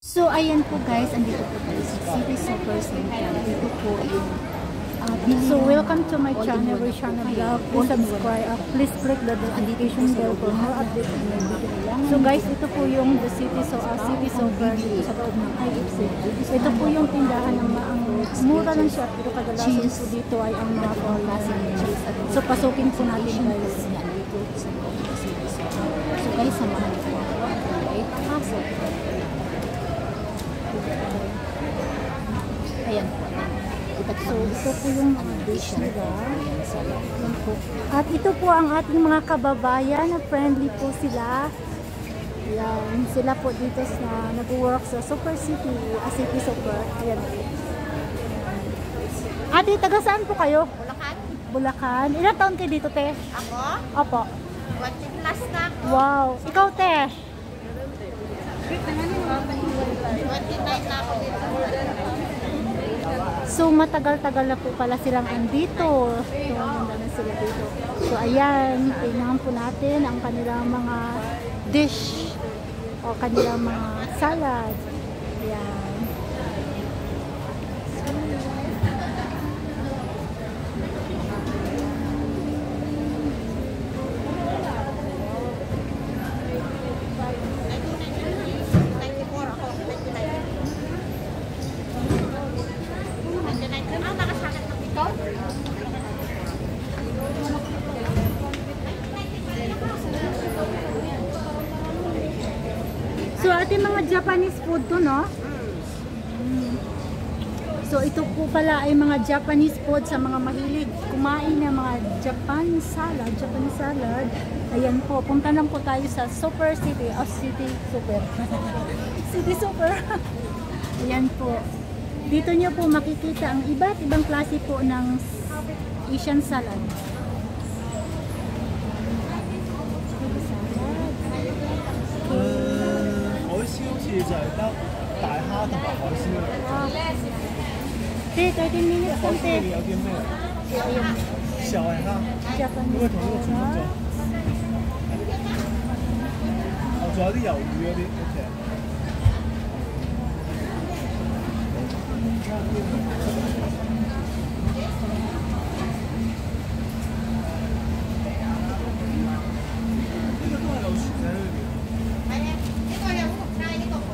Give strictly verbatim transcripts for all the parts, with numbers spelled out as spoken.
So, ayan po guys, andito po tayo sa City Super Center. Dito po yung uh, so, welcome to my channel, Rishana Vlog. Please subscribe, uh, please click the notification bell for more updates on my video. So guys, ito po yung the City, so, uh, City Super dito sa loob ng I F C. Ito po yung tindahan ng maang mura lang siya, pero kadalasan po dito ay ang mga klaseng cheese. So, pasukin po natin guys. So guys, samahan po ako. Right? Pasok. Ayan po. So, ito po yung mga dish nila. At ito po ang ating mga kababayan na friendly po sila. Ayan. Sila po dito na nag-work sa Super City, uh, City Super. Ayan. Ate, taga saan po kayo? Bulacan. Bulacan. Ilang taon kayo dito, te? Ako? Opo. twenty plus na ako. Wow. Ikaw, te? twenty-nine na ako dito. So, matagal-tagal na po pala silang andito. So, ganda na sila dito. So, ayan. Tingnan po natin ang kanilang mga dish o kanilang mga salad. Ayan. ninety-four ako. ninety-nine. ninety-nine. Ano nakasakit ng ito? So, ating mga Japanese food to, no? Mm. So, ito po pala ay mga Japanese food sa mga mahilig kumain ng mga Japan salad. Japanese salad. Ayan po. Punta lang po tayo sa Super City. Oh, City Super. City Super. Ayan po. Dito nyo po makikita ang iba't ibang klase po ng Asian salad. Te, thirteen minutes lang, te. Ayan. Japanese salad. 仲有啲魷魚嗰啲 ，OK。 呢個都係有薯仔裏邊。 係啊，呢個有紅菜，呢個冇。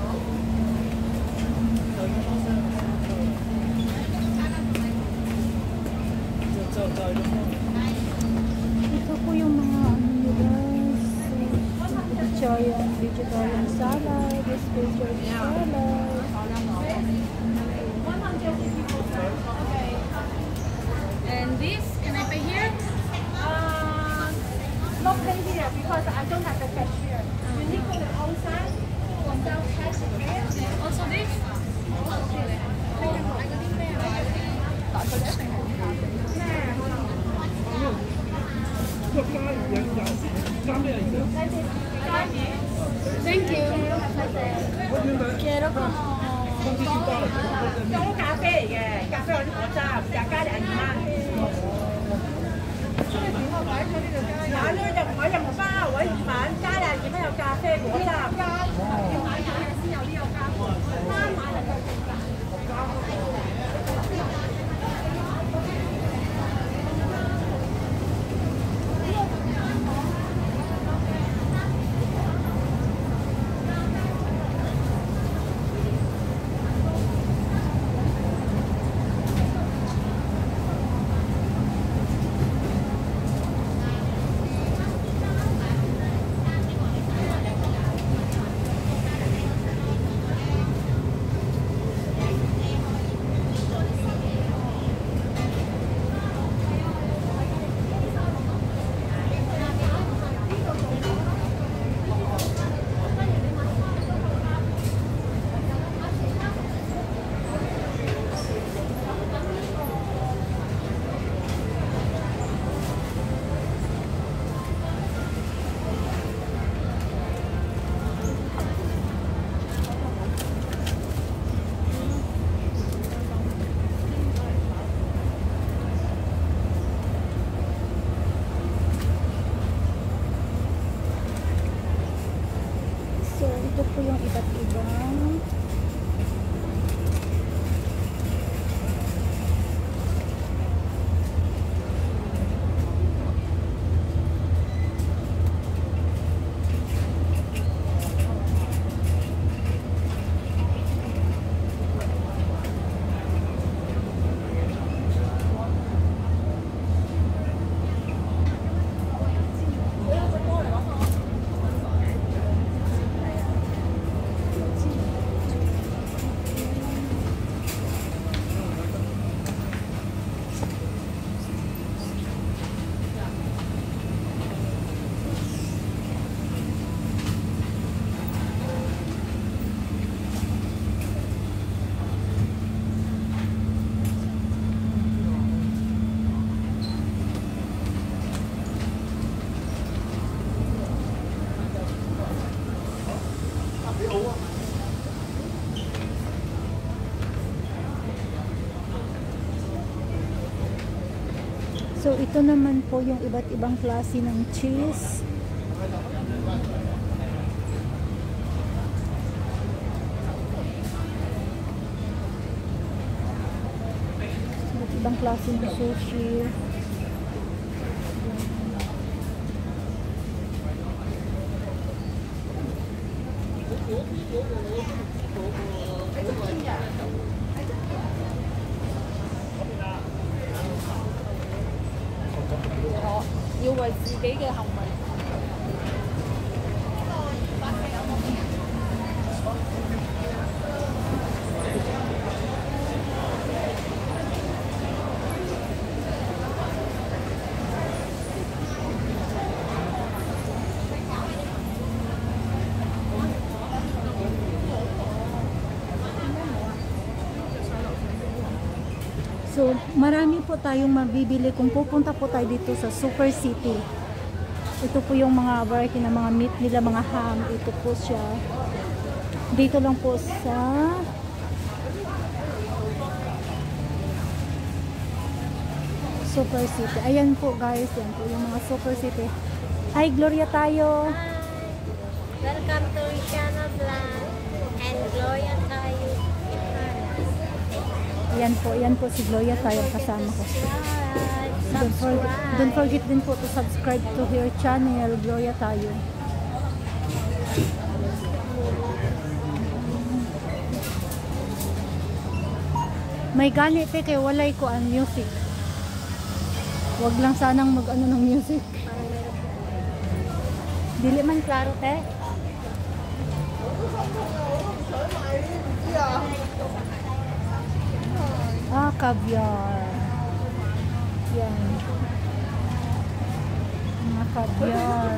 就就就係咁咯。 Ito po yung mga ano nila. Vegetarian, vegetarian salad, vegetarian salad. And this, can I pay here? Uh, not pay here because I don't have the cashier. You need to go outside, go down cashier. Also this? Thank you. Quiero como... 都咖啡嚟嘅，咖啡有啲果汁，又加啲銀蚊。買呢就唔可以任何包，或者五蚊加廿二蚊有咖啡果汁。要買假嘅先有呢個加貨，單買能夠正價。 Thank So, ito naman po yung iba't ibang klase ng cheese. Iba't ibang klase ng sushi. So, marami po tayong mabibili kung pupunta po tayo dito sa Super City. Ito po yung mga variety ng mga meat nila, mga ham. Ito po siya. Dito lang po sa Super City. Ayan po guys, yan po yung mga Super City. Hi, Gloria tayo. Welcome to Ishana Vlog and Gloria tayo. Yan po, yan po si Gloria tayo kasama ko. Don't forget, don't forget din po to subscribe to her channel, Gloria tayo. May ganit eh, kaya walay ko ang music. Wag lang sanang mag-ano ng music. Dili man klaro, te. Ah, caviar. Yan. Mga caviar.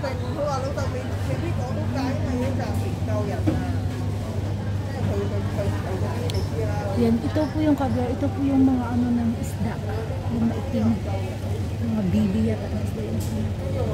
Yan, ito po yung caviar. Ito po yung mga ano ng isda. Yung maitim. Mga bibi yata ng isda yung isda.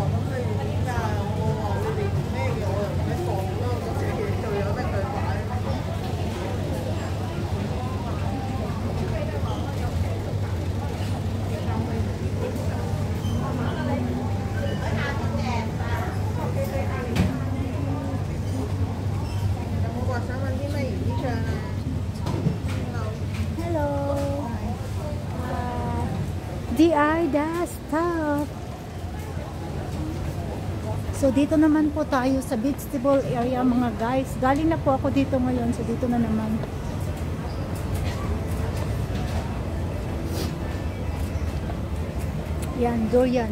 Hello. Uh, D I Desktop. So dito naman po tayo sa vegetable area mga guys. Galing na po ako dito ngayon. So dito na naman. Yan, durian.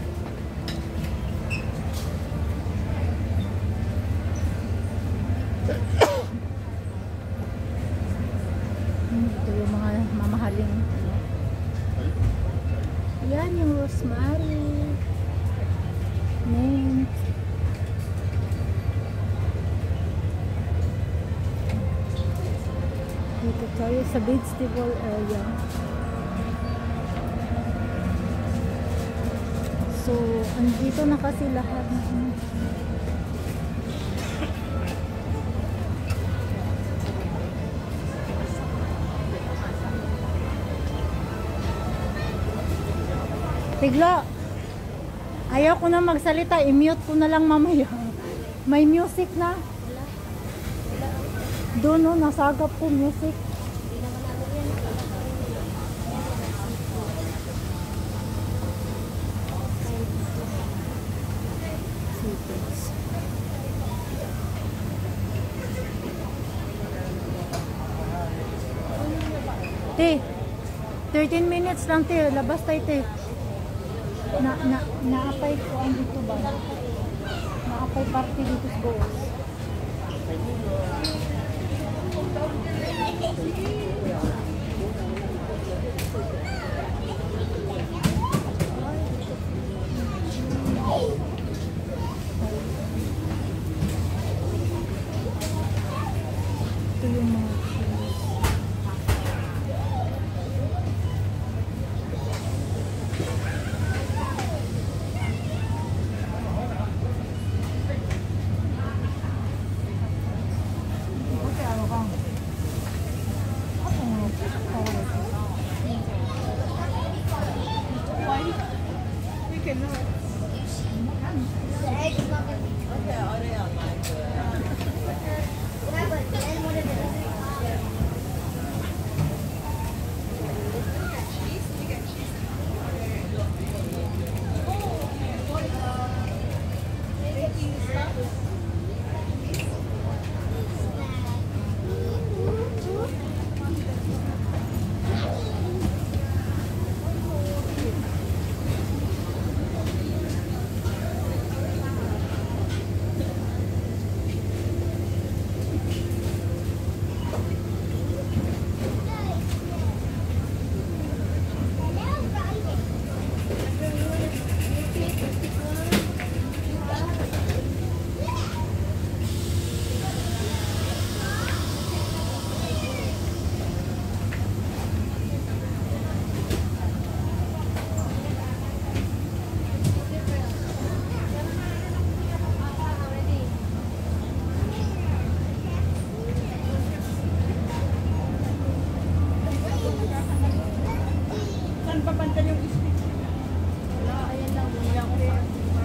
Ito yung mga mamahaling. Yan yung rosemary. Mint. Dito tayo sa vegetable area. So, andito na kasi lahat ng Tigla, ayaw ko na magsalita, i-mute ko na lang mamaya. May music na. Doon no, nasagap ko music. Te, thirteen minutes lang te, labas tayo te. Na, na, naapay ko ang dito ba? Naapay party dito sa Boas. Ito yung mga Ipapandal yung isip. Wala, ayan lang. Wala ko pa.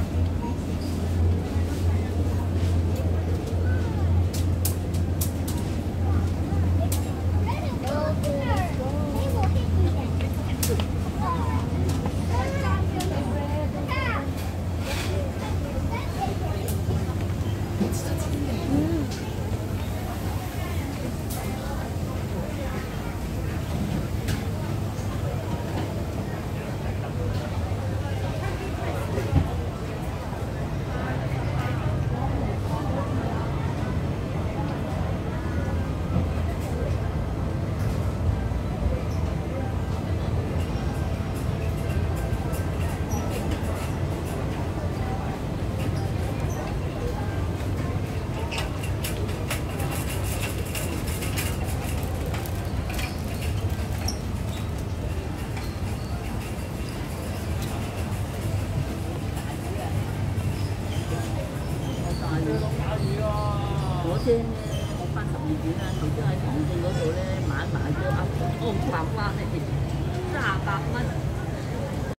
火車咧，我翻十二點啦，頭先喺唐記嗰度咧買埋個鴨澳白瓜咧，三十八蚊。